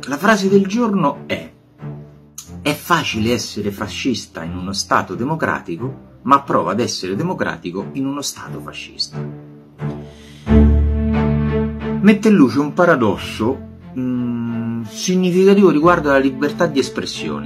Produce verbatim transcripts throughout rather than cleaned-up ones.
La frase del giorno è: è facile essere fascista in uno Stato democratico, ma prova ad essere democratico in uno Stato fascista. Mette in luce un paradosso mh, significativo riguardo alla libertà di espressione,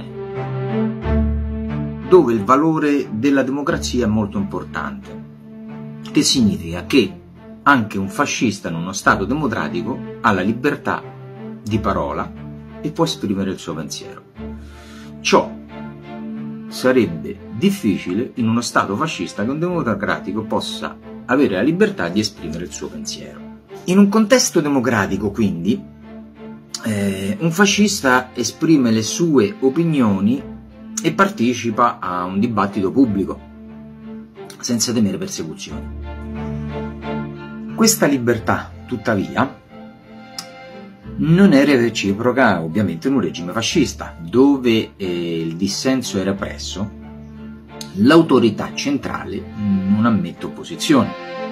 dove il valore della democrazia è molto importante, che significa che anche un fascista in uno Stato democratico ha la libertà di parola e può esprimere il suo pensiero. Ciò sarebbe difficile in uno Stato fascista che un democratico possa avere la libertà di esprimere il suo pensiero. In un contesto democratico, quindi, eh, un fascista esprime le sue opinioni e partecipa a un dibattito pubblico, senza temere persecuzioni. Questa libertà, tuttavia, non è reciproca ovviamente in un regime fascista, dove eh, il dissenso è represso, l'autorità centrale non ammette opposizione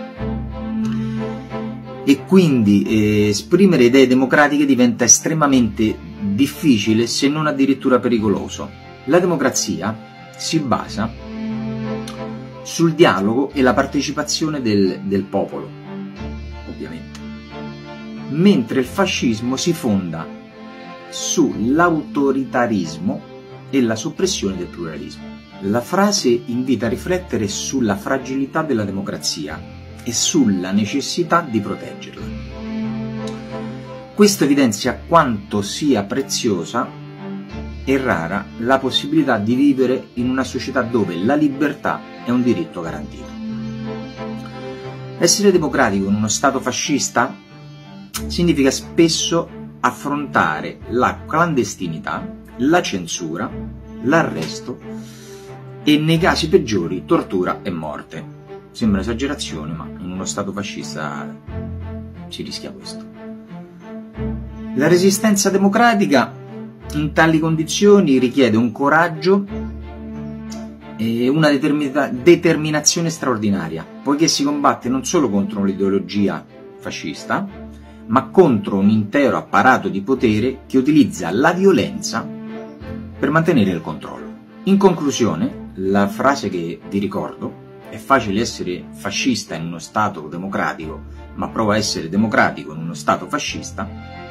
e quindi eh, esprimere idee democratiche diventa estremamente difficile, se non addirittura pericoloso. La democrazia si basa sul dialogo e la partecipazione del, del popolo, ovviamente, mentre il fascismo si fonda sull'autoritarismo e la soppressione del pluralismo. La frase invita a riflettere sulla fragilità della democrazia e sulla necessità di proteggerla. Questo evidenzia quanto sia preziosa e rara la possibilità di vivere in una società dove la libertà è un diritto garantito. Essere democratico in uno Stato fascista significa spesso affrontare la clandestinità, la censura, l'arresto e, nei casi peggiori, tortura e morte. Sembra esagerazione, ma in uno Stato fascista si rischia questo. La resistenza democratica in tali condizioni richiede un coraggio e una determina- determinazione straordinaria, poiché si combatte non solo contro l'ideologia fascista, ma contro un intero apparato di potere che utilizza la violenza per mantenere il controllo. In conclusione, la frase che vi ricordo, è facile essere fascista in uno Stato democratico, ma prova a essere democratico in uno Stato fascista,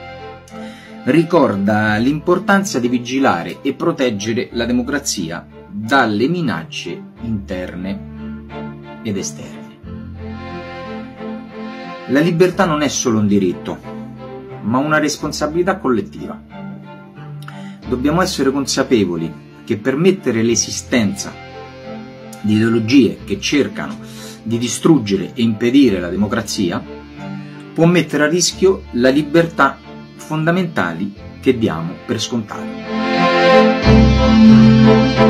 ricorda l'importanza di vigilare e proteggere la democrazia dalle minacce interne ed esterne. La libertà non è solo un diritto, ma una responsabilità collettiva. Dobbiamo essere consapevoli che permettere l'esistenza di ideologie che cercano di distruggere e impedire la democrazia può mettere a rischio la libertà fondamentali che diamo per scontate.